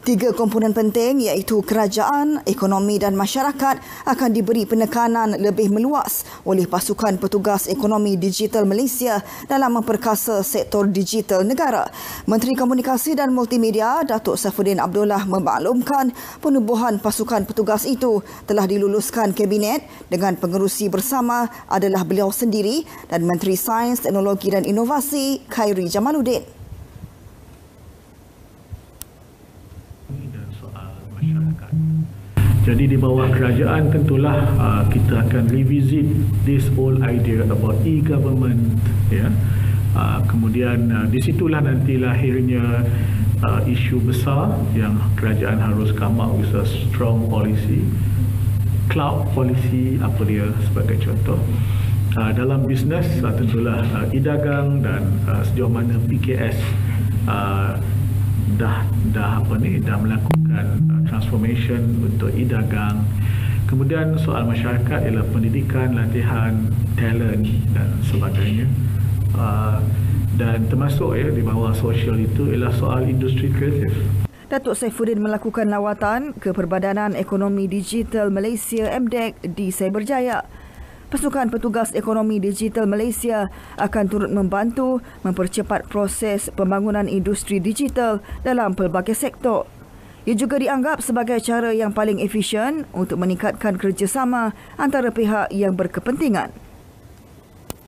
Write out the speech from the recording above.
Tiga komponen penting iaitu kerajaan, ekonomi dan masyarakat akan diberi penekanan lebih meluas oleh pasukan petugas ekonomi digital Malaysia dalam memperkasa sektor digital negara. Menteri Komunikasi dan Multimedia Datuk Saifuddin Abdullah memaklumkan penubuhan pasukan petugas itu telah diluluskan Kabinet dengan pengerusi bersama adalah beliau sendiri dan Menteri Sains, Teknologi dan Inovasi Khairi Jamaluddin. Masyarakat. Jadi di bawah kerajaan tentulah kita akan revisit this whole idea about e-government, ya. Kemudian di situlah nanti lahirnya isu besar yang kerajaan harus come up with a strong policy, cloud policy apa dia sebagai contoh. Dalam bisnes tentulah e-dagang dan sejauh mana PKS dah melakukan transformation untuk e-dagang. Kemudian soal masyarakat ialah pendidikan, latihan, talent dan sebagainya. Dan termasuk di bawah sosial itu ialah soal industri kreatif. Datuk Saifuddin melakukan lawatan ke Perbadanan Ekonomi Digital Malaysia MDEC di Cyberjaya. Pasukan Petugas Ekonomi Digital Malaysia akan turut membantu mempercepat proses pembangunan industri digital dalam pelbagai sektor. Ia juga dianggap sebagai cara yang paling efisien untuk meningkatkan kerjasama antara pihak yang berkepentingan.